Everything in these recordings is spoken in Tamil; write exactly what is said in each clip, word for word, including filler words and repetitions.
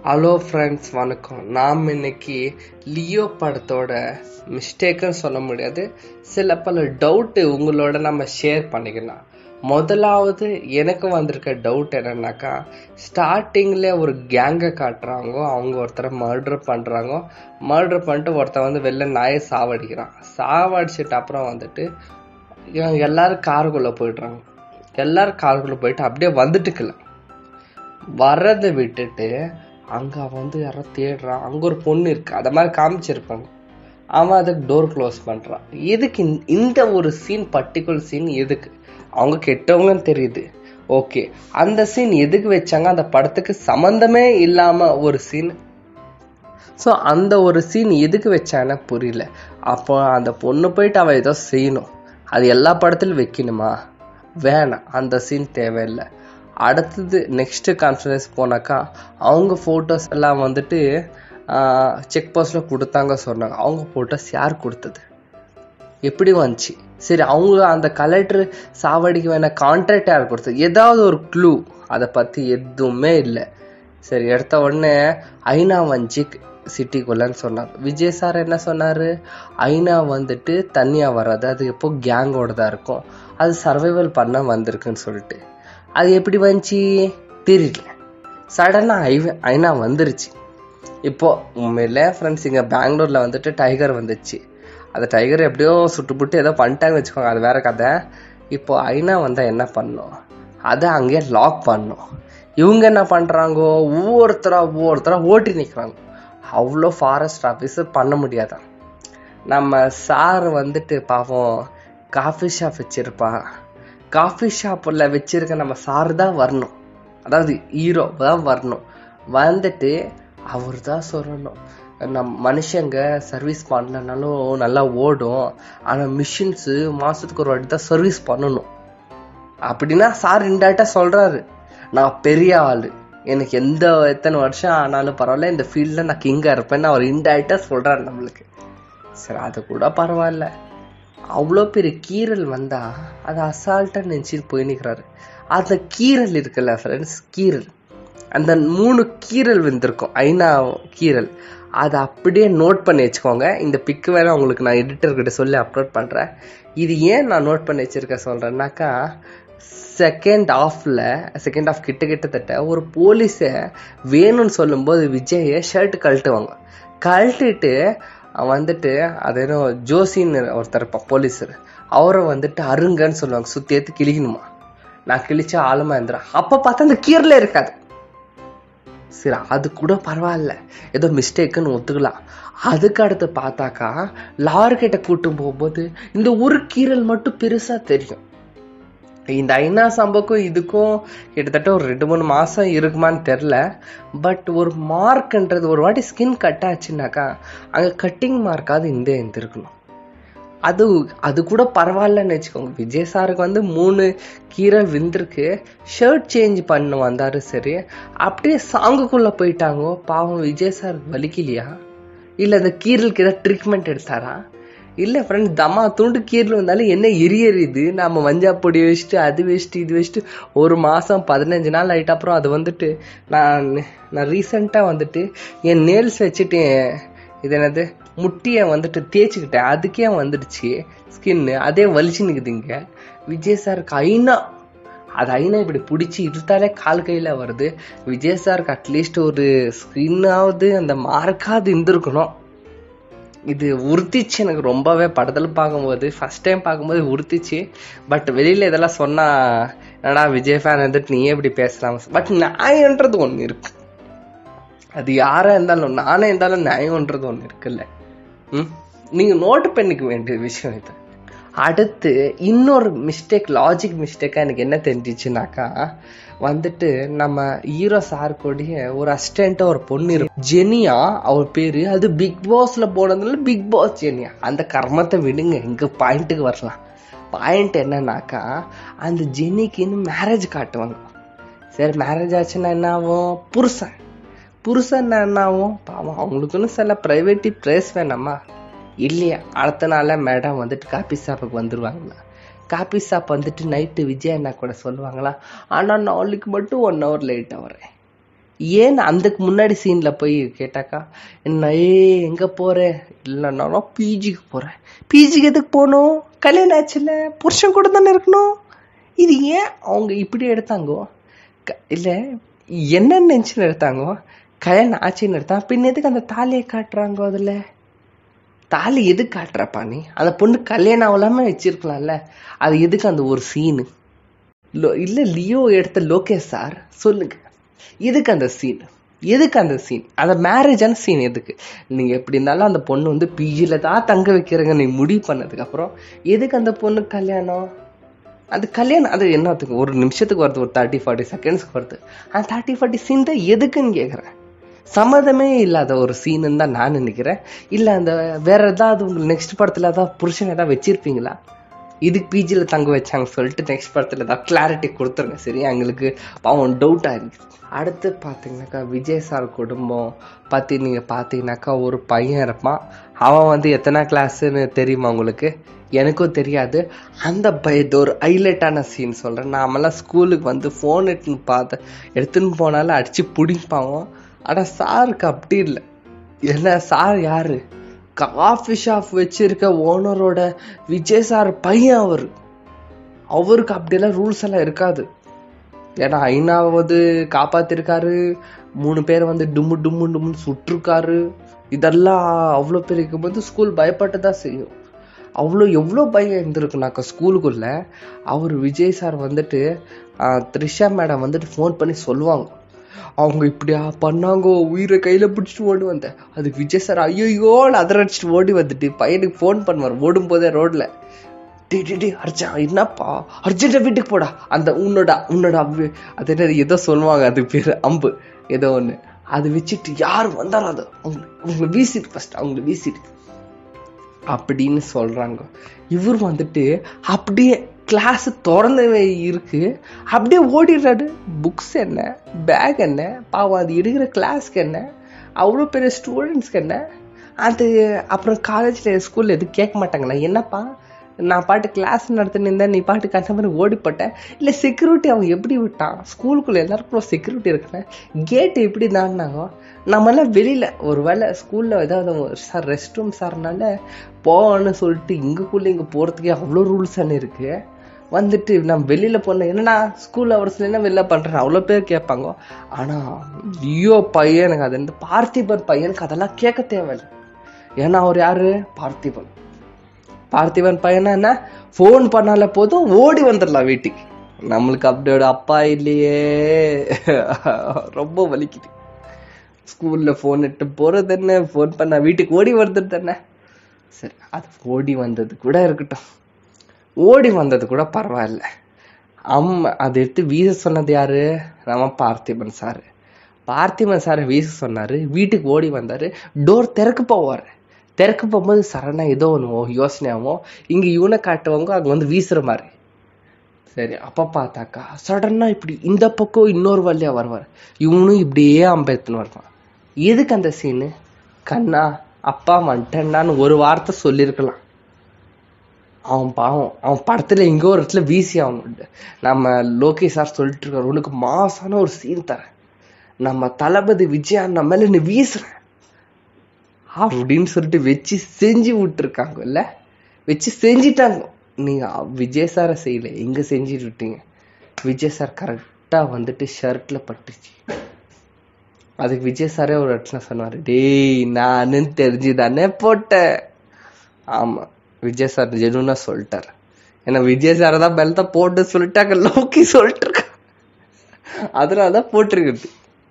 ஹலோ ஃப்ரெண்ட்ஸ், வணக்கம். நாம் இன்னைக்கு லியோ படத்தோட மிஸ்டேக்குன்னு சொல்ல முடியாது, சில பல டவுட்டு உங்களோட நம்ம ஷேர் பண்ணிக்கலாம். முதலாவது எனக்கு வந்திருக்க டவுட் என்னன்னாக்கா, ஸ்டார்டிங்ல ஒரு கேங்கை காட்டுறாங்க, அவங்க ஒருத்தரை மர்டர் பண்றாங்க. மர்டர் பண்ணிட்டு ஒருத்தர் வந்து வெளில நாயை சாவடிக்கிறான். சாவடிச்சிட்டு அப்புறம் வந்துட்டு எல்லாரும் காருக்குள்ள போயிடுறாங்க. எல்லாரும் காருக்குள்ள போயிட்டு அப்படியே வந்துட்டுக்கல, வர்றதை விட்டுட்டு அங்க வந்து யாரோ தேடுறான். அங்க ஒரு பொண்ணு இருக்கு, அத மாதிரி காமிச்சிருப்பாங்க. அவன் அதுக்கு டோர் க்ளோஸ் பண்றான். எதுக்கு இந்த ஒரு சீன், பர்டிகுலர் சீன் எதுக்கு? அவங்க கெட்டவங்கன்னு தெரியுது, ஓகே. அந்த சீன் எதுக்கு வச்சாங்க? அந்த படத்துக்கு சம்பந்தமே இல்லாம ஒரு சீன். ஸோ அந்த ஒரு சீன் எதுக்கு வச்சான்னு புரியல. அப்போ அந்த பொண்ணு போயிட்டு அவன் ஏதோ செய்யணும், அது எல்லா படத்திலும் வைக்கணுமா? வேணாம், அந்த சீன் தேவையில்லை. அடுத்தது நெக்ஸ்ட் கான்ஃபரன்ஸ் போனாக்கா, அவங்க ஃபோட்டோஸ் எல்லாம் வந்துட்டு செக் போஸ்ட்டில் கொடுத்தாங்க சொன்னாங்க. அவங்க ஃபோட்டோஸ் யார் கொடுத்தது, எப்படி வந்துச்சு? சரி, அவங்க அந்த கலெக்டர் சாவடிக்கு வேணா கான்ட்ராக்ட் யார் கொடுத்தது? ஏதாவது ஒரு க்ளூ அதை பற்றி எதுவுமே இல்லை. சரி, எடுத்த உடனே ஐநா வந்துச்சு சிட்டிக்குள்ளன்னு சொன்னார். விஜய் சார் என்ன சொன்னார்? ஐநா வந்துட்டு தனியாக வராது, அது எப்போ கேங்கோட தான் இருக்கும், அது சர்வைவல் பண்ண வந்திருக்குன்னு சொல்லிட்டு. அது எப்படி வந்துச்சு தெரியல, சடனா ஐ ஐநா வந்துருச்சு. இப்போ உண்மையில ஃப்ரெண்ட்ஸ், இங்கே பெங்களூர்ல வந்துட்டு டைகர் வந்துச்சு. அந்த டைகர் எப்படியோ சுட்டு புட்டு ஏதோ பண்ணிட்டாங்க வச்சுக்கோங்க, அது வேற கதை. இப்போ ஐநா வந்தா என்ன பண்ணும்? அதை அங்கேயே லாக் பண்ணும். இவங்க என்ன பண்றாங்க? ஒவ்வொருத்தரா ஒவ்வொருத்தரா ஓட்டி நிற்கிறாங்க. அவ்வளோ ஃபாரஸ்ட் ஆஃபீஸர் பண்ண முடியாதான். நம்ம சார் வந்துட்டு பாவம் காஃபி ஷாப் வச்சிருப்பா, காஃபி ஷாப்பில் வச்சிருக்க நம்ம சார் தான் வரணும், அதாவது ஹீரோ தான் வரணும். வந்துட்டு அவர் தான் சொல்லணும், நம் மனுஷங்க சர்வீஸ் பண்ணலனாலும் நல்லா ஓடும், ஆனால் மிஷின்ஸு மாதத்துக்கு ஒரு வாட்டி தான் சர்வீஸ் பண்ணணும் அப்படின்னா சார் இன்டேரக்டா சொல்கிறாரு, நான் பெரிய ஆள், எனக்கு எந்த எத்தனை வருஷம் ஆனாலும் பரவாயில்ல, இந்த ஃபீல்டில் நான் கிங்காக இருப்பேன்னு அவர் இன்டேரக்டா சொல்கிறாரு நம்மளுக்கு. சரி, அது கூட பரவாயில்ல. அவ்வளோ பெரிய கீரல் வந்தா அதை அசால்ட்டா நினைச்சிட்டு போய் நிற்கிறாரு. அந்த கீரல் இருக்குல்ல ஃப்ரெண்ட்ஸ், கீரல், அந்த மூணு கீரல் வந்திருக்கும், ஐநா கீரல், அதை அப்படியே நோட் பண்ணி வச்சுக்கோங்க. இந்த பிக்கு வேணா உங்களுக்கு நான் எடிட்டர்கிட்ட சொல்லி அப்லோட் பண்ணுறேன். இது ஏன் நான் நோட் பண்ணி வச்சிருக்க சொல்கிறேன்னாக்கா, செகண்ட் ஹாஃப்ல செகண்ட் ஹாஃப் கிட்ட கிட்டத்தட்ட ஒரு போலீஸை வேணும்னு சொல்லும்போது விஜயை ஷர்ட் கழட்டுவாங்க. கழட்டிட்டு வந்துட்டு அது ஏதோ ஜோசின்னு ஒருத்தர் போலீஸர், அவரை வந்துட்டு அருங்கன்னு சொல்லுவாங்க, சுத்தி ஏத்து கிழிக்கணுமா. நான் கிழிச்சா ஆழமா இருந்துறேன். அப்ப பார்த்தா அந்த கீரலே இருக்காது. சரி, அது கூட பரவாயில்ல, ஏதோ மிஸ்டேக்குன்னு ஒத்துக்கலாம். அதுக்கு அடுத்து பார்த்தாக்கா லாரி கிட்ட கூட்டும் போகும்போது இந்த ஒரு கீரல் மட்டும் பெருசா தெரியும். இந்த ஐநா சம்பவக்கும் இதுக்கும் கிட்டத்தட்ட ஒரு ரெண்டு மூணு மாசம் இருக்குமான்னு தெரில. பட் ஒரு மார்க்ன்றது, ஒரு வாட்டி ஸ்கின் கட் ஆச்சுன்னாக்கா அங்கே கட்டிங் மார்க்காவது இந்த இருந்திருக்கணும். அது அது கூட பரவாயில்லன்னு வச்சுக்கோங்க. விஜய் சாருக்கு வந்து மூணு கீரல் விந்திருக்கு, ஷர்ட் சேஞ்ச் பண்ண வந்தாரு. சரி, அப்படியே சாங்குக்குள்ள போயிட்டாங்க. பாவம் விஜய் சார் வலிக்கலையா? இல்லை அந்த கீரலுக்கு ஏதாவது ட்ரீட்மெண்ட் எடுத்தாரா? இல்லை ஃப்ரெண்ட்ஸ், தம்மா துண்டு கீரல் வந்தாலும் என்ன எரியறியுது, நம்ம மஞ்சா பொடி வச்சுட்டு அது வச்சுட்டு இது வச்சுட்டு ஒரு மாதம் பதினஞ்சு நாள் ஆகிட்ட அப்புறம் அது வந்துட்டு நான் நான் ரீசெண்டாக வந்துட்டு என் நேல்ஸ் வச்சுட்டு இது என்னது முட்டியை வந்துட்டு தேய்ச்சிக்கிட்டேன், அதுக்கே வந்துடுச்சு ஸ்கின்னு, அதே வலிச்சு நிற்குதுங்க. விஜய் சாருக்கு ஐநா, அது ஐநா இப்படி பிடிச்சி இழுத்தாலே கால் கையில் வருது. விஜய் சாருக்கு அட்லீஸ்ட் ஒரு ஸ்கின்னாவது அந்த மார்க்காவது இருந்திருக்கணும். இது உறுத்திச்சு எனக்கு ரொம்பவே. படத்தில் பார்க்கும்போது ஃபர்ஸ்ட் டைம் பார்க்கும்போது உறுத்திச்சு. பட் வெளியில் இதெல்லாம் சொன்னால் என்னடா விஜய் ஃபேன் வந்துட்டு நீயே இப்படி பேசலாம். பட் நியாயன்றது ஒன்று இருக்கு, அது யாராக இருந்தாலும் நானே இருந்தாலும் நியாயன்றது ஒன்று இருக்குல்ல. ம் நீங்கள் நோட் பண்ணிக்க வேண்டிய விஷயம் இது. அடுத்து இன்னொரு மிஸ்டேக், லாஜிக் மிஸ்டேக்காக எனக்கு என்ன தெரிஞ்சிச்சுனாக்கா, வந்துட்டு நம்ம ஹீரோ சார் கூடிய ஒரு அசிஸ்டண்டா ஒரு பொண்ணு இருக்கும், ஜெனியா அவர் பேரு. அது பிக் பாஸ்ல போனதுனால பிக் பாஸ் ஜெனியா. அந்த கர்மத்தை விடுங்க, இங்க பாயிண்ட்டுக்கு வரலாம். பாயிண்ட் என்னன்னாக்கா, அந்த ஜெனிக்குன்னு மேரேஜ் காட்டுவாங்க. சரி, மேரேஜ் ஆச்சுன்னா என்ன ஆகும்? புருஷன் புருஷன் என்ன ஆகும்? பாவம், அவங்களுக்குன்னு சில பிரைவேட்டி பிளேஸ் வேணாமா? இல்லையா? அடுத்த நாள் மேடம் வந்துட்டு காபி ஷாப்புக்கு வந்துருவாங்களா? காபி ஷாப் வந்துட்டு நைட்டு விஜய் அண்ணா கூட சொல்லுவாங்களா, ஆனால் நாளைக்கு மட்டும் ஒன் ஹவர் லேட்டாக வரேன். ஏன் அதுக்கு முன்னாடி சீன்ல போய் கேட்டாக்கா என்ன ஏ எங்க போறேன் இல்லைன்னா பிஜிக்கு போறேன். பிஜிக்கு எதுக்கு போகணும்? கல்யாணம் ஆச்சுல, புருஷன் கூட தானே இருக்கணும். இது ஏன் அவங்க இப்படி எடுத்தாங்கோ? இல்ல என்ன நினைச்சுன்னு எடுத்தாங்கோ? கல்யாணம் ஆச்சுன்னு எடுத்தாங்க. பின் எதுக்கு அந்த தாலியை காட்டுறாங்க? அதுல தாலி எதுக்கு காட்டுறப்பா? நீ அந்த பொண்ணு கல்யாணம் ஆகலாம வச்சிருக்கலாம்ல, அது எதுக்கு அந்த ஒரு சீனு? இல்ல லியோ எடுத்த லோகேஷ் சார் சொல்லுங்க, எதுக்கு அந்த சீன்? எதுக்கு அந்த சீன்? அந்த மேரேஜான சீன் எதுக்கு? நீங்க எப்படி இருந்தாலும் அந்த பொண்ணு வந்து பிஜில தான் தங்க வைக்கிறங்க நீ முடிவு பண்ணதுக்கு அப்புறம் எதுக்கு அந்த பொண்ணு கல்யாணம்? அது கல்யாணம் அது என்னத்துக்கு? ஒரு நிமிஷத்துக்கு வருது, ஒரு தேர்ட்டி ஃபார்ட்டி செகண்ட்ஸ்க்கு வருது. அந்த தேர்ட்டி ஃபார்ட்டி சீன் தான் எதுக்குன்னு கேக்குறேன். சம்மதமே இல்லாத ஒரு சீன் தான் நான் நினைக்கிறேன். இல்ல அந்த வேற ஏதாவது உங்களுக்கு நெக்ஸ்ட் படத்துல ஏதாவது புருஷன் ஏதாவது வச்சிருப்பீங்களா? இதுக்கு பிஜில தங்க வச்சாங்க சொல்லிட்டு நெக்ஸ்ட் படத்துல ஏதாவது கிளாரிட்டி கொடுத்துருங்க. சரியா, எங்களுக்கு பாவம் டவுட் ஆயிருக்கு. அடுத்து பாத்தீங்கன்னாக்கா விஜய் சார் குடும்பம் பத்தி நீங்க பாத்தீங்கன்னாக்கா ஒரு பையன் இருப்பான். அவன் வந்து எத்தனை கிளாஸ்ன்னு தெரியுமா உங்களுக்கு? எனக்கும் தெரியாது. அந்த பயத்து ஒரு ஹைலைட்டான சீன் சொல்றேன். நாமெல்லாம் ஸ்கூலுக்கு வந்து போன் எடுத்துன்னு பார்த்து எடுத்துன்னு போனாலும் அடிச்சு பிடிப்பாங்க. ஆனா சாருக்கு அப்படி இல்லை. என்ன சார் யாரு? காஃபி ஷாப் வச்சிருக்க ஓனரோட விஜய் சார் பையன். அவரு அவருக்கு அப்படியெல்லாம் ரூல்ஸ் எல்லாம் இருக்காது. ஏன்னா ஐநாவது காப்பாத்திருக்காரு, மூணு பேர் வந்து டும்மு டும்மு டும்முன்னு சுட்டிருக்காரு. இதெல்லாம் அவ்வளோ பேர் இருக்கும்போது ஸ்கூல் பயப்பட்டுதான் செய்யும். அவ்வளோ எவ்வளோ பயம் இருந்திருக்குனாக்கா ஸ்கூலுக்குள்ள. அவர் விஜய் சார் வந்துட்டு த்ரிஷா மேடம் வந்துட்டு ஃபோன் பண்ணி சொல்லுவாங்க, அவங்க இப்படியா பண்ணாங்க, உயிரை கையில பிடிச்சிட்டு ஓடி வந்தேன். அதுக்கு விஜய் சார் ஐயோ அதரடிச்சிட்டு ஓடி வந்துட்டு பையனுக்கு ஃபோன் பண்ணுவார் ஓடும் போதே ரோட்ல. டே டே டே அர்ஜா என்னப்பா அர்ஜென்டா வீட்டுக்கு போடா, அந்த உன்னோட உன்னோட அம்பு அது என்ன ஏதோ சொல்லுவாங்க, அது பேரு அம்பு ஏதோ ஒண்ணு, அது வச்சுட்டு யாரு வந்தாலும் அது அவங்களை வீசிட்டு ஃபர்ஸ்ட் அவங்களை வீசிட்டு அப்படின்னு சொல்றாங்க. இவர் வந்துட்டு அப்படியே கிளாஸ் திறந்தவே இருக்கு, அப்படியே ஓடிடுறாரு. புக்ஸ் என்ன, பேக் என்ன, பாவம் அது எடுக்கிற கிளாஸ்க்கு என்ன, அவ்வளோ பெரிய ஸ்டூடெண்ட்ஸ்க்கு என்ன. அது அப்புறம் காலேஜ்ல ஸ்கூல்ல எதுவும் கேட்க மாட்டாங்களா? என்னப்பா நான் பாட்டு கிளாஸ் நடத்தின்னு இருந்தேன், நீ பாட்டு கஷ்ட மாதிரி ஓடிப்பட்ட? இல்லை செக்யூரிட்டி அவன் எப்படி விட்டான்? ஸ்கூலுக்குள்ள எல்லாருக்கும் செக்யூரிட்டி இருக்குன்னு கேட்டு எப்படி தாண்டினாங்க? நம்மளாம் வெளியில ஒரு வேலை ஸ்கூல்ல ஏதாவது சார் ரெஸ்ட் ரூம் சார்னால போன்னு சொல்லிட்டு இங்கக்குள்ள இங்க போறதுக்கே அவ்வளோ ரூல்ஸ் அண்ணு இருக்கு. வந்துட்டு நம்ம வெளியில போன என்னன்னா ஸ்கூல் அவர்ஸ்ல என்ன வெளில பண்றேன் அவ்வளோ பேர் கேட்பாங்க. ஆனா லியோ பையனுக்கு அது இந்த பார்த்திபன் பையனுக்கு அதெல்லாம் கேட்க தேவையில்லை. ஏன்னா அவர் யாரு? பார்த்திபன். பார்த்திபன் பையனா என்ன, போன் பண்ணால போதும் ஓடி வந்துடலாம் வீட்டுக்கு. நம்மளுக்கு அப்படியோட அப்பா இல்லையே, ரொம்ப வலிக்குது. ஸ்கூல்ல போன் எடுத்து போறது என்ன, போன் பண்ணா வீட்டுக்கு ஓடி வருது தானே. சரி, அது ஓடி வந்தது கூட இருக்கட்டும், ஓடி வந்தது கூட பரவாயில்ல. அம்மா அதை எடுத்து வீச சொன்னது யாரு? நம்ம பார்த்திபன் சாரு. பார்த்திபன் சாரு வீச சொன்னாரு, வீட்டுக்கு ஓடி வந்தாரு, டோர் திறக்க போவாரு. திறக்க போகும்போது சரணா ஏதோ ஒன்று யோசனையாகவும் இங்க இவனை காட்டுவாங்க, அங்க வந்து வீசுற மாதிரி. சரி, அப்ப பார்த்தாக்கா சடனா இப்படி இந்த பக்கம் இன்னொரு வழியா வருவார். இவனும் இப்படியே அம்பேத்துன்னு வருவான். எதுக்கு அந்த சீனு? கண்ணா அப்பா வந்துட்டேன்னான்னு ஒரு வார்த்தை சொல்லியிருக்கலாம். அவன் பாவம், அவன் படத்துல இங்க ஒரு இடத்துல வீசி அவன் நம்ம லோகேஷ் சார் சொல்லிட்டு இருக்காரு, உனக்கு மாசான ஒரு சீன் தரேன், நம்ம தளபதி விஜய் அண்ணா மேல நீ வீசுறேன் அப்படின்னு சொல்லிட்டு வச்சு செஞ்சு விட்டுருக்காங்கல்ல, வச்சு செஞ்சிட்டாங்க. நீங்க விஜய் சாரை செய்யல, எங்க செஞ்சுட்டு விட்டீங்க. விஜய் சார் கரெக்டா வந்துட்டு ஷர்ட்ல பட்டுச்சு. அதுக்கு விஜய் சாரே ஒரு இடத்துல சொன்னாரு, டேய் நானு தெரிஞ்சுதானே போட்டேன். ஆமா, விஜய் சார் ஜெனுனா சொல்லிட்டாரு. ஏன்னா விஜய் சார தான் பெல்ட்ட போட்டு சொல்லிட்டாங்க, லோக்கி சொல்லிட்டு இருக்க, அதனாலதான் போட்டிருக்குது.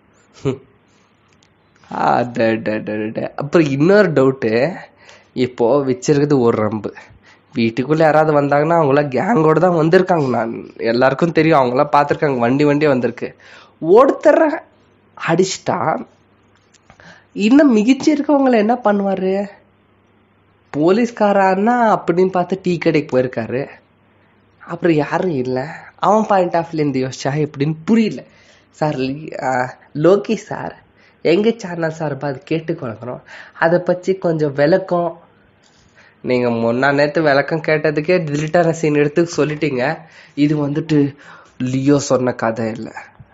அப்புறம் இன்னொரு டவுட்டு, இப்போ வச்சிருக்குது ஒரு ரம்பு. வீட்டுக்குள்ள யாராவது வந்தாங்கன்னா அவங்களாம் கேங்கோட தான் வந்திருக்காங்க. நான் எல்லாருக்கும் தெரியும், அவங்களாம் பார்த்துருக்காங்க, வண்டி வண்டியே வந்திருக்கு. ஒருத்தர அடிச்சிட்டா இன்னும் மிகிச்சு இருக்கவங்களை என்ன பண்ணுவாரு? போலீஸ்காரன்னா அப்படின்னு பார்த்து டீ கடைக்கு போயிருக்காரு. அப்புறம் யாரும் இல்லை. அவன் பாயிண்ட் ஆஃப் வியூல இருந்து யோசிச்சா எப்படின்னு புரியல. சார் லோகி சார் எங்க சேனல் சார்பா அது கேட்டுக்கொள்கிறோம், அதை பற்றி கொஞ்சம் விளக்கம். நீங்க முன்னா நேரத்து விளக்கம் கேட்டதுக்கே டிலிட்டான சீன் எடுத்து சொல்லிட்டீங்க. இது வந்துட்டு லியோ சொன்ன கதை இல்லை,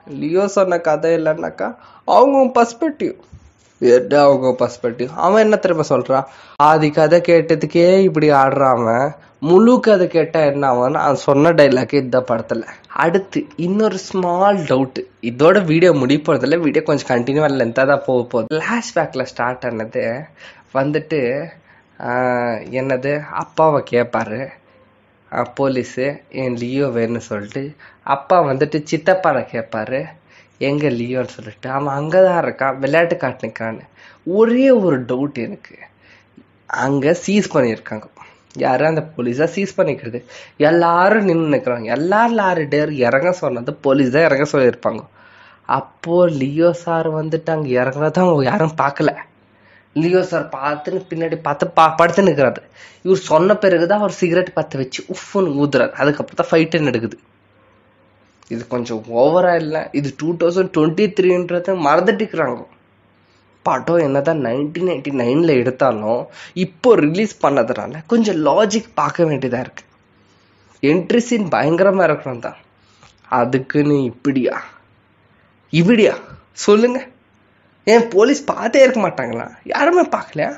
லியோ சொன்ன கதை இல்லைன்னாக்கா அவங்க பர்ஸ்பெக்டிவ், என்ன அவங்க பர்ஸ்பெக்டிவ். அவன் என்ன திரும்ப சொல்றான், ஆதி கதை கேட்டதுக்கே இப்படி ஆடுறாம முழு கதை கேட்டா என்ன ஆகும்னா அவன் சொன்ன டைலாக் இந்த படத்துல. அடுத்து இன்னொரு ஸ்மால் டவுட், இதோட வீடியோ முடிய போறதில்ல, வீடியோ கொஞ்சம் கண்டினியூவா லென்த்தா தான் போக போகுது. ஃபிளாஷ்பேக்ல ஸ்டார்ட் ஆனது வந்துட்டு ஆஹ் என்னது அப்பாவை கேட்பாரு போலீஸு, என் லியோ வேணும்னு சொல்லிட்டு. அப்பா வந்துட்டு சித்தப்பாவை கேட்பாரு, எங்க லியோன்னு சொல்லிட்டு. அவன் அங்கதான் இருக்கான், விளையாட்டு காட்டுனிக்கான்னு. ஒரே ஒரு டவுட் எனக்கு, அங்க சீஸ் பண்ணியிருக்காங்க, யாரும் அந்த போலீஸா சீஸ் பண்ணிக்கிறது. எல்லாரும் நின்று நிற்கிறாங்க, எல்லாரும் லாரி டேர் இறங்க சொன்னது போலீஸ் தான் இறங்க சொல்லியிருப்பாங்க. அப்போ லியோ சார் வந்துட்டு அங்க இறங்குறதான் அவங்க யாரும் பார்க்கல. லியோ சார் பார்த்துன்னு பின்னாடி பார்த்து பா படுத்து நிற்கிறாரு. இவர் சொன்ன பிறகுதான் அவர் சிகரெட் பற்ற வச்சு உஃப்னு ஊதுறாரு. அதுக்கப்புறம் தான் ஃபைட்டு நடக்குது. இது கொஞ்சம் ஓவரா இல்லை? இது டூ தௌசண்ட் டுவெண்ட்டி த்ரீன்றத மறந்துட்டுக்கிறாங்க. படம் என்னதான் நைன்டீன் நைன்டி நைன்ல எடுத்தாலும் இப்போ ரிலீஸ் பண்ணதுனால கொஞ்சம் லாஜிக் பார்க்க வேண்டியதா இருக்கு. என்ட்ரி சீன் பயங்கரமா இருக்கணும் தான், அதுக்குன்னு இப்படியா இப்படியா சொல்லுங்க. ஏன் போலீஸ் பார்த்தே இருக்க மாட்டாங்களா? யாருமே பார்க்கலையா?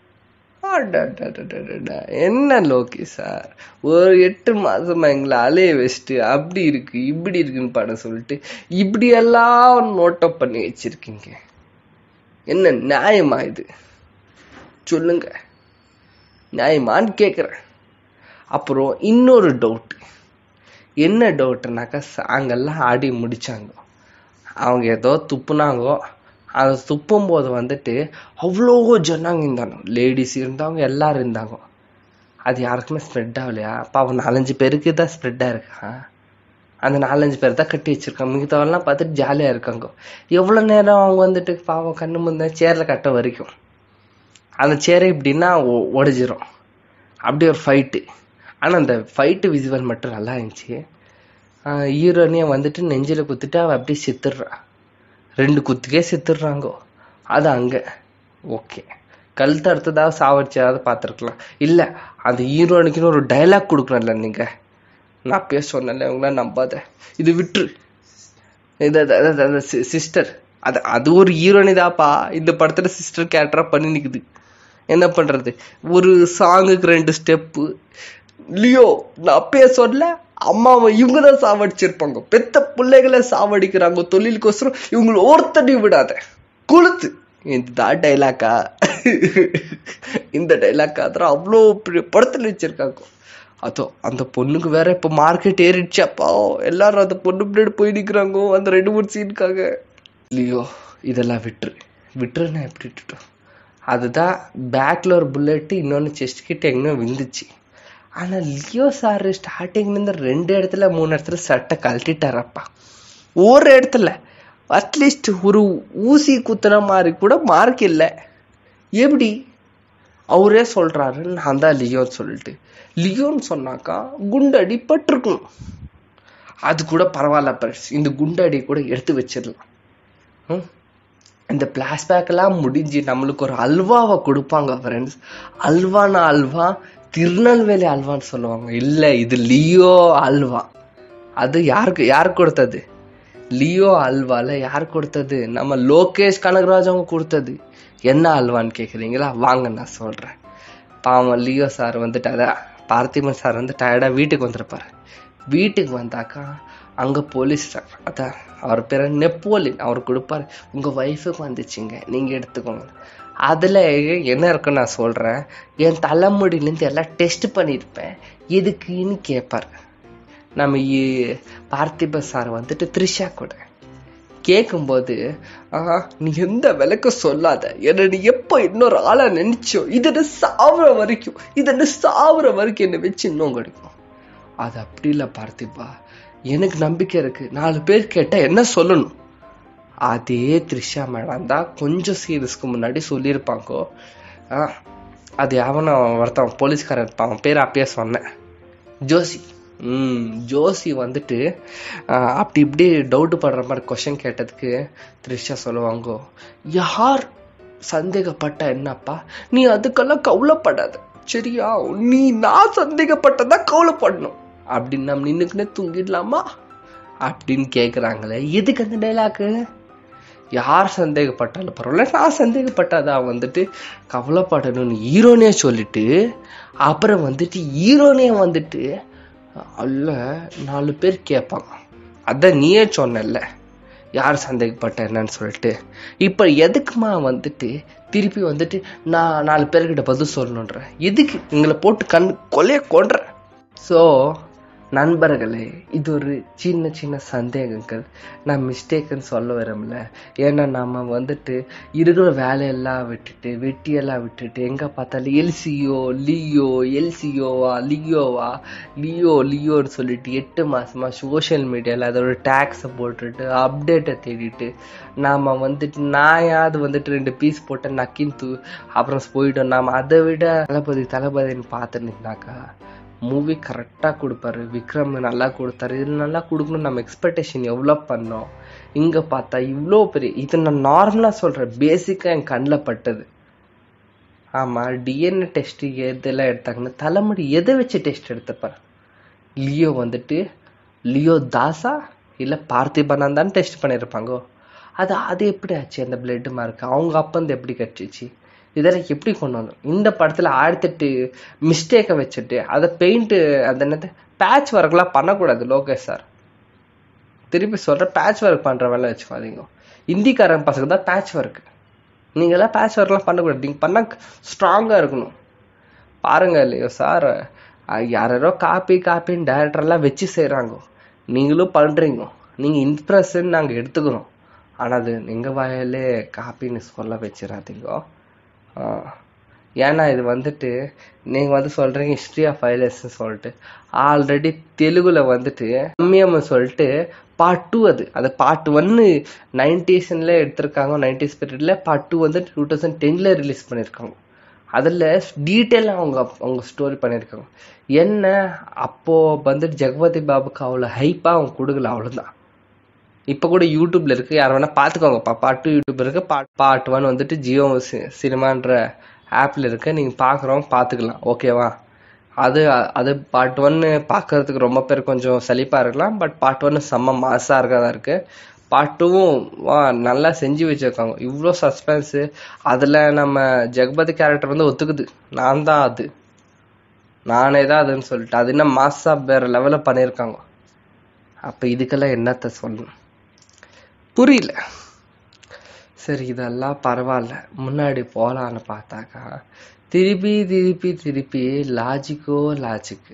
என்ன லோகி சார், ஒரு எட்டு மாசமா எங்களை அலைய வச்சுட்டு அப்படி இருக்கு இப்படி இருக்குன்னு படம் சொல்லிட்டு இப்படி எல்லாம் நோட்டப் பண்ணி வச்சிருக்கீங்க. என்ன நியாயமா இது? சொல்லுங்க, நியாயமான்னு கேக்குறேன். அப்புறம் இன்னொரு டவுட், என்ன டவுட்னாக்கா சாங்கெல்லாம் ஆடி முடிச்சாங்க, அவங்க ஏதோ துப்புனாங்கோ. அதை துப்பும் போது வந்துட்டு அவ்வளோ ஜனங்க இருந்தாங்க, லேடிஸ் இருந்தாங்க, எல்லாரும் இருந்தாங்க. அது யாருக்குமே ஸ்ப்ரெட் ஆகலையா? அப்போ அவன் நாலஞ்சு பேருக்கு தான் ஸ்ப்ரெட் ஆயிருக்கா. அந்த நாலஞ்சு பேர் தான் கட்டி வச்சிருக்காங்க, மிகத்தவெல்லாம் பார்த்துட்டு ஜாலியா இருக்காங்க. எவ்வளவு நேரம் அவங்க வந்துட்டு பாவம் கண்ணு முந்த சேர்ல கட்ட வரைக்கும் அந்த சேரை இப்படின்னா உடஞ்சிரும். அப்படி ஒரு ஃபைட்டு. ஆனா அந்த ஃபைட்டு விசுவல் மட்டும் நல்லா இருந்துச்சு. ஹீரோனிய வந்துட்டு நெஞ்சில குத்துட்டு அவ அப்படியே செத்துடுறா, ரெண்டு குத்துக்கே செத்துடுறாங்கோ. அது அங்க ஓகே, கழுத்து அடுத்ததாக சாவடிச்சாவது பார்த்துருக்கலாம். இல்ல அந்த ஹீரோனுக்குன்னு ஒரு டைலாக் கொடுக்கணும்ல. நீங்க நான் பேச சொன்னல, இவங்களா நம்பாத, இது விட்டுரு, இது சிஸ்டர், அது அது ஒரு ஹீரோனிதாப்பா இந்த படத்துல சிஸ்டர் கேரக்டரா பண்ணி நிக்குது. என்ன பண்றது, ஒரு சாங்குக்கு ரெண்டு ஸ்டெப்பு. லியோ நான் அப்பயே சொல்ல, அம்மாவை இவங்கதான் சாவடிச்சிருப்பாங்க, பெத்த பிள்ளைகளை சாவடிக்கிறாங்க தொழிலுக்கோசரம், இவங்களை ஒருத்தடி விடாத கொளுத்து. இதுதான் டைலாக்கா? இந்த டைலாக்கா அதான் அவ்வளோ பெரிய படத்துல வச்சிருக்காங்க. அதோ அந்த பொண்ணுக்கு வேற இப்ப மார்க்கெட் ஏறிடுச்சாப்பா, எல்லாரும் அந்த பொண்ணு பின்னாடி போய் நிக்கிறாங்க அந்த ரெண்டு மூணு சீனுக்காக. லியோ இதெல்லாம் விட்டுரு விட்டுருன்னா எப்படி விட்டுட்டோம்? அதுதான் பேக்ல ஒரு புல்லட், இன்னொன்னு செஸ்ட் கிட்ட எங்க விழுந்துச்சு. ஆனா லியோ சார் ஸ்டார்டிங்ல இருந்து ரெண்டு இடத்துல மூணு இடத்துல சட்டை கழட்டிட்டாரப்பா. ஒரு இடத்துல அட்லீஸ்ட் ஒரு ஊசி குத்துன மாதிரி கூட மார்க் இல்லை. எப்படி? அவரே சொல்றாரு நான் தான் லியோன்னு சொல்லிட்டு. லியோன்னு சொன்னாக்கா குண்டடி பட்டிருக்கணும், அது கூட பரவாயில்ல பரிசு, இந்த குண்டடி கூட எடுத்து வச்சிடலாம். இந்த பிளாஷ்பேக் எல்லாம் முடிஞ்சு நம்மளுக்கு ஒரு அல்வாவை கொடுப்பாங்க ஃப்ரெண்ட்ஸ். அல்வானா அல்வா திருநெல்வேலி அல்வான்னு சொல்லுவாங்க. இல்ல இது லியோ அல்வா. அது யாருக்கு யாரு கொடுத்தது? லியோ அல்வால யார் கொடுத்தது? நம்ம லோகேஷ் கனகராஜ் அவங்க கொடுத்தது. என்ன அல்வான்னு கேக்குறீங்களா? வாங்க நான் சொல்றேன். பாவம் லியோ சார் வந்துட்டு, அதான் பார்த்திபன் சார் வந்து டயர்டா வீட்டுக்கு வந்திருப்பாரு. வீட்டுக்கு வந்தாக்கா அங்க போலீஸ் சார், அதான் அவர் பேர் நெப்போலியன், அவர் கொடுப்பாரு, உங்க ஒய்ஃபுக்கு வந்துச்சுங்க நீங்க எடுத்துக்கோங்க. அதுல என்ன இருக்குன்னு நான் சொல்றேன். என் தலைமுடியிலேருந்து எல்லாம் டெஸ்ட் பண்ணிருப்பேன், எதுக்குன்னு கேட்பாரு. நம்ம பார்த்திப சார் வந்துட்டு த்ரிஷா கூட கேட்கும்போது, ஆஹ் நீ எந்த விளக்க சொல்லாத, என்ன நீ எப்ப இன்னொரு ஆளா நினைச்சோ, இதென்ன சாவுற வரைக்கும் இதென்ன சாவுற வரைக்கும் என்ன வச்சு இன்னும் கிடைக்கும். அது அப்படி இல்ல பார்த்திபா, எனக்கு நம்பிக்கை இருக்கு, நாலு பேர் கேட்டா என்ன சொல்லணும். அதே த்ரிஷா மேடம் தான் கொஞ்சம் சீரியஸ்க்கு முன்னாடி சொல்லியிருப்பாங்கோ. ஆஹ் அது அவன ஒருத்தவன் போலீஸ்காரன் இருப்பான், அவன் பேர் அப்பயே சொன்னேன், ஜோசி. உம் ஜோசி வந்துட்டு அப்படி இப்படி டவுட் படுற மாதிரி கொஸ்டின் கேட்டதுக்கு த்ரிஷா சொல்லுவாங்கோ, யார் சந்தேகப்பட்ட என்னப்பா, நீ அதுக்கெல்லாம் கவலைப்படாத சரியா, நீ நான் சந்தேகப்பட்டதான் கவலைப்படணும் அப்படின்னு நம்ம நின்னுக்குன்னே தூங்கிடலாமா அப்படின்னு கேக்குறாங்களே, எதுக்கு அந்த டைலாக்கு? யார் சந்தேகப்பட்டாலும் பரவாயில்ல, நான் சந்தேகப்பட்டாதா வந்துட்டு கவலைப்படணும்னு ஹீரோனே சொல்லிட்டு அப்புறம் வந்துட்டு ஹீரோனே வந்துட்டு அல்ல நாலு பேர் கேட்பாங்க. அதான் நீயே சொன்னல யார் சந்தேகப்பட்ட என்னன்னு சொல்லிட்டு. இப்ப எதுக்குமா வந்துட்டு திருப்பி வந்துட்டு நான் நாலு பேர்கிட்ட பதில் சொல்லணுன்ற? எதுக்கு எங்களை போட்டு கண் கொலைய கொன்ற? ஸோ நண்பர்களே, இது ஒரு சின்ன சின்ன சந்தேகங்கள். நான் மிஸ்டேக்குன்னு சொல்ல வரல. ஏன்னா நம்ம வந்துட்டு இருக்கிற வேலையெல்லாம் விட்டுட்டு வெட்டியெல்லாம் விட்டுட்டு எங்கே பார்த்தாலும் எல்சியோ லியோ எல்சியோவா லியோவா லியோ லியோன்னு சொல்லிட்டு எட்டு மாசமா சோஷியல் மீடியாவில் அதோட டேக்ஸை போட்டுட்டு அப்டேட்டை தேடிட்டு நாம் வந்துட்டு நாயாவது வந்துட்டு ரெண்டு பீஸ் போட்ட நக்கின் தூ அப்புறம் போயிட்டோம். நாம் அதை விட தளபதி தளபதின்னு பார்த்துருந்தீங்கனாக்கா மூவி கரெக்டாக கொடுப்பாரு. விக்ரம் நல்லா கொடுத்தாரு. இது நல்லா கொடுக்கணும். நம்ம எக்ஸ்பெக்டேஷன் எவ்வளோ பண்ணோம். இங்கே பார்த்தா இவ்வளோ பெரிய இது நான் நார்மலாக சொல்கிறேன், பேசிக்காக என் கண்ணில் பட்டது. ஆமாம், டிஎன்ஏ டெஸ்ட்டு எதெல்லாம் எடுத்தாங்கன்னு தலைமுடி எதை வச்சு டெஸ்ட் எடுத்துப்பார்? லியோ வந்துட்டு லியோ தாஸா இல்லை பார்த்திபனா தான் டெஸ்ட் பண்ணியிருப்பாங்கோ. அது அது எப்படி ஆச்சு? அந்த பிளட் மார்க் அவங்க அப்பா வந்து எப்படி கட்டுச்சு? இதெல்லாம் எப்படி கொண்டு வந்தோம்? இந்த படத்துல ஆயிரத்தெட்டு மிஸ்டேக்கை வச்சுட்டு அதை பெயிண்ட் அந்த என்னது பேட்ச் ஒர்க்லாம் பண்ணக்கூடாது. லோகேஷ் சார் திருப்பி சொல்ற, பேட்ச் ஒர்க் பண்ற வேலை வச்சுக்காதீங்க. இந்திக்காரன் பசங்க தான் பேட்ச் ஒர்க். நீங்க எல்லாம் பேட்ச் ஒர்க்லாம் பண்ணக்கூடாது. நீங்க பண்ணா ஸ்ட்ராங்கா இருக்கணும். பாருங்க இல்லையோ சார், யாரோ காப்பி காப்பின்னு டேரக்டர்லாம் வச்சு செய்யறாங்க. நீங்களும் பண்றீங்க. நீங்க இன்ஸ்பிரஷன் நாங்க எடுத்துக்கிறோம். ஆனா அது எங்க வாயிலே காப்பின்னு சொல்ல வச்சிடாதீங்க. ஏன்னா இது வந்துட்டு நீங்க வந்து சொல்றீங்க ஹிஸ்டரி ஆஃப் வைலன்ஸ் சொல்லிட்டு, ஆல்ரெடி தெலுங்குல வந்துட்டு கம்மியம்னு சொல்லிட்டு பார்ட் டூ அது அது பார்ட் ஒன்னு நைன்டிஸ்ல எடுத்திருக்காங்க. நைன்டிஸ் பீரியட்ல பார்ட் டூ வந்து டூ தௌசண்ட் டென்ல ரிலீஸ் பண்ணியிருக்காங்க. அதில் டீட்டெயிலாக அவங்க அவங்க ஸ்டோரி பண்ணியிருக்காங்க. என்ன அப்போ வந்துட்டு ஜெகபதி பாபுக்கு அவ்வளோ ஹைப்பாக அவங்க கொடுக்கல, அவ்வளோதான். இப்போ கூட யூடியூப்ல இருக்கு, யார் வேணா பார்த்துக்கோங்கப்பா. பார்ட் டூ யூடியூப் இருக்கு, பார்ட் பார்ட் ஒன் வந்துட்டு ஜியோ சினிமான்ற ஆப்ல இருக்கு. நீங்க பார்க்குறவங்க பார்த்துக்கலாம், ஓகேவா? அது அது பார்ட் ஒன்னு பார்க்கறதுக்கு ரொம்ப பேர் கொஞ்சம் சலிப்பா இருக்கலாம். பட் பார்ட் ஒன்னு செம்ம மாசா இருக்கதான் இருக்கு. பார்ட் டூவும் வா நல்லா செஞ்சு வச்சிருக்காங்க. இவ்வளோ சஸ்பென்ஸ். அதில் நம்ம ஜெகபதி கேரக்டர் வந்து ஒத்துக்குது, நான் தான் அது, நானே தான் அதுன்னு சொல்லிட்டு அது என்ன மாசா வேற லெவலில் பண்ணியிருக்காங்க. அப்போ இதுக்கெல்லாம் என்னத்த சொல்லணும் புரியல. சரி, இதெல்லாம் பரவாயில்ல, முன்னாடி போகலான்னு பார்த்தாக்கா திருப்பி திருப்பி திருப்பி லாஜிக்கோ லாஜிக்கு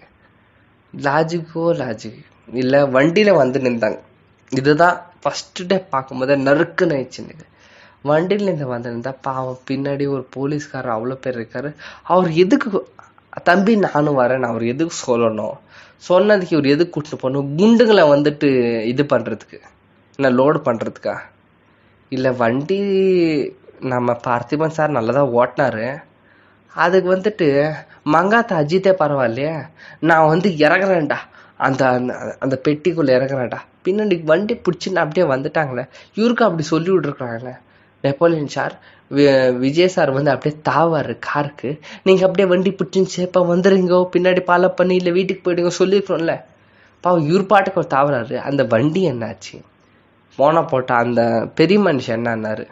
லாஜிக்கோ லாஜிக் இல்லை. வண்டியில் வந்து நின்றாங்க. இதுதான் ஃபர்ஸ்ட் டே பார்க்கும்போது நறுக்குன்னு ஆயிடுச்சுன்னு. வண்டியில் இருந்து வந்து நின்றா பாவம் பின்னாடி ஒரு போலீஸ்காரர் அவ்வளோ பேர் இருக்காரு. அவர் எதுக்கு தம்பி நானும் வரேன் அவர் எதுக்கு சொல்லணும்? சொன்னதுக்கு இவர் எதுக்கு கூட்டிட்டு போகணும்? குண்டுங்களை வந்துட்டு இது பண்ணுறதுக்கு, என்ன லோடு பண்ணுறதுக்கா? இல்லை வண்டி நம்ம பார்த்திபன் சார் நல்லதாக ஓட்டினாரு. அதுக்கு வந்துட்டு மங்காத்த அஜித்தே பரவாயில்லையே, நான் வந்து இறங்குறேன்டா அந்த அந்த பெட்டிக்குள்ளே இறங்குறேன்டா. பின்னாடி வண்டி பிடிச்சின்னு அப்படியே வந்துட்டாங்களே, இவருக்கு அப்படி சொல்லி விட்டுருக்குறாங்களே. நெப்போலியன் சார் விஜய் சார் வந்து அப்படியே தாவாரு காருக்கு, நீங்கள் அப்படியே வண்டி பிடிச்சின்னு சேப்பா வந்துடுங்க, பின்னாடி பால பண்ணி இல்லை வீட்டுக்கு போயிடுங்க சொல்லியிருக்கோம்ல. பாவம் இவர் பாட்டுக்கு ஒரு தாவறாரு. அந்த வண்டி என்னாச்சு? போன போட்ட அந்த பெரிய மனுஷன் என்னன்னாரு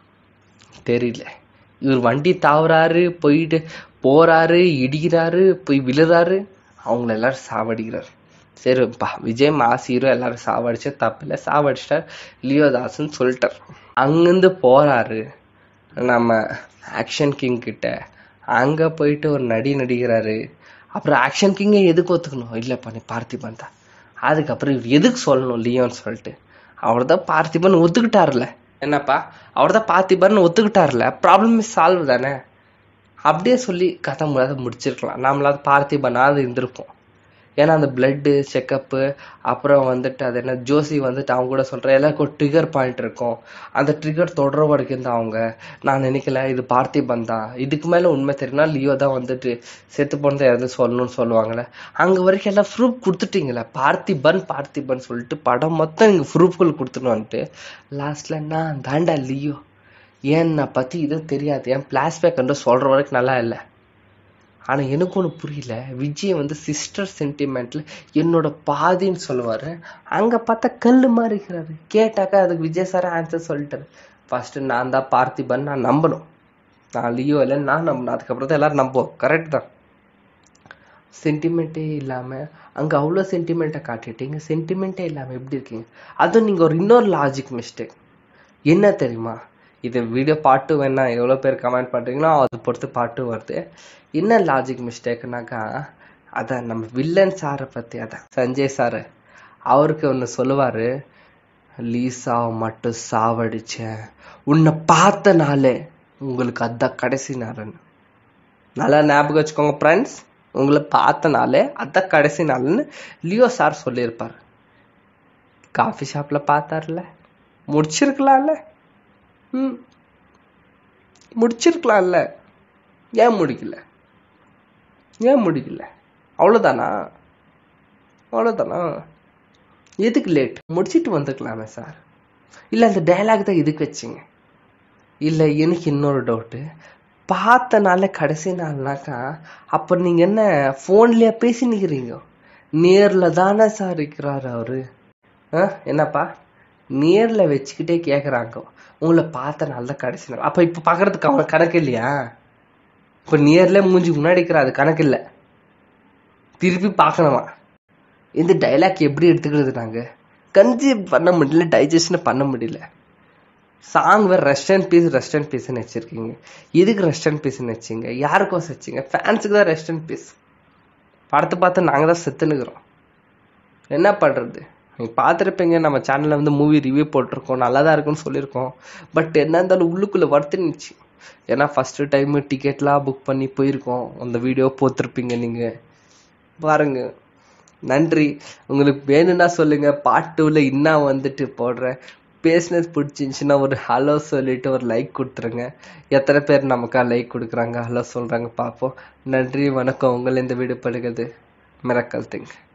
தெரியல. இவர் வண்டி தாவறாரு, போயிட்டு போறாரு, இடிக்கிறாரு, போய் விழுறாரு, அவங்கள எல்லாரும் சாவடிக்கிறாரு. சரிப்பா, விஜய் மாஸ் ஹீரோ, எல்லாரும் சாவடிச்சா தப்பு இல்லை, சாவடிச்சிட்டார் லியோதாஸ்ன்னு சொல்லிட்டார். அங்கிருந்து போறாரு நம்ம ஆக்ஷன் கிங் கிட்ட. அங்க போயிட்டு ஒரு நடி நடிக்கிறாரு. அப்புறம் ஆக்ஷன் கிங்கை எதுக்கு ஒத்துக்கணும்? இல்லப்பா நீ பார்த்திபன் தான். அதுக்கப்புறம் இவர் எதுக்கு சொல்லணும் லியோன்னு சொல்லிட்டு? அவர் தான் பார்த்திபன் ஒத்துக்கிட்டார்ல. என்னப்பா அவர் தான் பார்த்திபன் ஒத்துக்கிட்டார்ல, ப்ராப்ளம் சால்வ் தானே. அப்படியே சொல்லி கதை முடியாத முடிச்சிருக்கலாம். நம்மளாவது பார்த்திபனாவது இருந்திருப்போம். ஏன்னா அந்த பிளட்டு செக்கப்பு, அப்புறம் வந்துட்டு அது என்ன ஜோசி வந்துட்டு அவங்க கூட சொல்ற எல்லாருக்கும் ஒரு ட்ரிகர் பாயிண்ட் இருக்கும். அந்த ட்ரிகர் தொடர வரைக்கும் தான் அவங்க, நான் நினைக்கல இது பார்த்திபன் தான், இதுக்கு மேல உண்மை தெரியும்னா லியோ தான் வந்துட்டு செத்து போனதை யாராவது சொல்லணும்னு சொல்லுவாங்கல்ல. அங்க வரைக்கும் எல்லாம் ப்ரூஃப் கொடுத்துட்டீங்களே, பார்த்திபன் பார்த்திபன் சொல்லிட்டு படம் மொத்தம் நீங்க ப்ரூஃப்கள் கொடுத்துட்டு லாஸ்ட்ல நான் தாண்டா லியோ, ஏன் நான் பத்தி இதுவும் தெரியாது, என் பிளாஷ்பேக் என்று சொல்ற வரைக்கும் நல்லா இல்லை. ஆனா எனக்கு ஒண்ணு புரியல, விஜய் வந்து சிஸ்டர் சென்டிமெண்ட்ல என்னோட பாதின்னு சொல்லுவாரு, அங்க பார்த்தா கல்லு மாதிரி இருக்கிறாரு. கேட்டாக்கா அதுக்கு விஜய் சார் ஆன்சர் சொல்லிட்டாரு. ஃபர்ஸ்ட் நான் தான் பார்த்திபன் நான் நம்பணும், நான் லியோ இல்லைன்னு நான் நம்பணும், அதுக்கப்புறம் தான் எல்லாரும் நம்புவோம். கரெக்ட் தான். சென்டிமெண்ட்டே இல்லாம அங்க அவ்வளவு சென்டிமெண்ட்டை காட்டிட்டீங்க, சென்டிமெண்ட்டே இல்லாம எப்படி இருக்கீங்க? அதுவும் நீங்க ஒரு இன்னொரு லாஜிக் மிஸ்டேக் என்ன தெரியுமா? இது வீடியோ பாட்டு வேணா எவ்வளவு பேர் கமெண்ட் பண்றீங்களோ அது பொறுத்து பாட்டு வருது. என்ன லாஜிக் மிஸ்டேக்னாக்கா, அத நம்ம வில்லன் சாரை பத்தி, அதான் சஞ்சய் சாரு அவருக்கு ஒண்ணு சொல்லுவாரு, லீசாவை மட்டும் சாவடிச்சேன், உன்னை பார்த்த நாளே உங்களுக்கு அதான் கடைசி நாள்னு. நல்லா ஞாபகம் வச்சுக்கோங்க ஃப்ரெண்ட்ஸ், உங்களை பார்த்த நாளே அதான் கடைசி நாள்னு லியோ சார் சொல்லியிருப்பார். காஃபி ஷாப்ல பார்த்தார்ல, முடிச்சிருக்கலாம்ல. ம் முடிச்சிருக்கலாம்ல, ஏன் முடிக்கல? ஏன் முடிக்கல? அவ்வளவுதானா? அவ்வளவுதானா? எதுக்கு லேட்? முடிச்சிட்டு வந்துக்கலாமே சார். இல்ல அந்த டயலாக் தான் எதுக்கு வச்சுங்க? இல்ல எனக்கு இன்னொரு டவுட்டு, பார்த்த நாள்ல கடைசி நாள்னாக்கா அப்ப நீங்க என்ன போன்லயா பேசி நிக்கிறீங்க? நேர்ல தானே சார் இருக்கிறாரு அவரு. என்னப்பா நேர்ல வச்சுக்கிட்டே கேக்குறாங்க, உங்களை பார்த்த நாள் தான் கடைசி நாள். அப்ப இப்ப பாக்குறதுக்கு அவன் கணக்கு இல்லையா? இப்ப நேர்ல மூஞ்சி முன்னாடி இருக்கிற அது கணக்கு இல்ல, திருப்பி பார்க்கணுமா? இந்த டைலாக் எப்படி எடுத்துக்கிறது? நாங்க கன்சீவ் பண்ண முடியல, டைஜஷன் பண்ண முடியல. சாங் வேற rest and peace rest and பீஸ்ன்னு வச்சிருக்கீங்க. எதுக்கு ரெஸ்ட் அண்ட் பீஸ்ன்னு வச்சிங்க? யாருக்கும் வச்சிங்க? ஃபேன்ஸுக்கு தான் ரெஸ்ட் அண்ட் பீஸ். படத்தை பார்த்து நாங்க தான் செத்துனுக்குறோம். என்ன பண்றது? நீங்க பார்த்துருப்பீங்க, நம்ம சேனல்ல வந்து மூவி ரிவ்யூ போட்டிருக்கோம், நல்லா தான் இருக்குன்னு சொல்லியிருக்கோம். பட் என்ன இருந்தாலும் உள்ளுக்குள்ள வருத்துனுச்சு. ஏன்னா ஃபர்ஸ்ட் டைம் டிக்கெட்லாம் புக் பண்ணி போயிருக்கோம். அந்த வீடியோ போத்திருப்பீங்க நீங்க, பாருங்க. நன்றி. உங்களுக்கு வேணும்னா சொல்லுங்க, பார்ட் டூல இன்னும் வந்துட்டு போடுறேன். பேசினது பிடிச்சிருந்துச்சுன்னா ஒரு ஹலோ சொல்லிட்டு ஒரு லைக் கொடுத்துருங்க. எத்தனை பேர் நமக்கா லைக் கொடுக்குறாங்க, ஹலோ சொல்றாங்க பார்ப்போம். நன்றி, வணக்கம். உங்களை இந்த வீடியோ படுகிறது மிராக்கல் திங்.